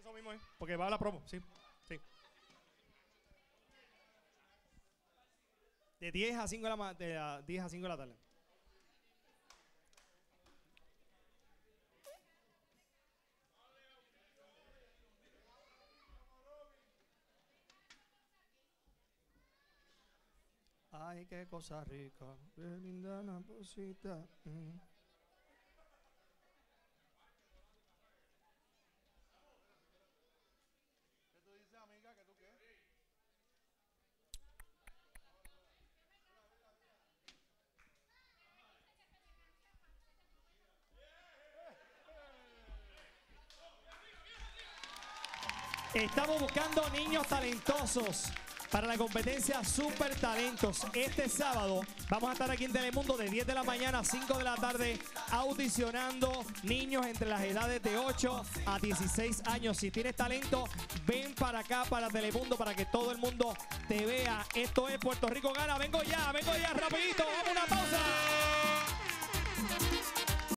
Eso mismo es, porque va a la promo, sí, sí. De 10 a 5 de 10 a 5 de la tarde. Ay, qué cosa rica, qué linda la cosita. ¿Qué tú dices, amiga? ¿Qué tú qué? Estamos buscando niños talentosos para la competencia Super Talentos. Este sábado vamos a estar aquí en Telemundo de 10 de la mañana a 5 de la tarde audicionando niños entre las edades de 8 a 16 años. Si tienes talento, ven para acá, para Telemundo, para que todo el mundo te vea. Esto es Puerto Rico Gana. Vengo ya, rapidito. ¡Vamos!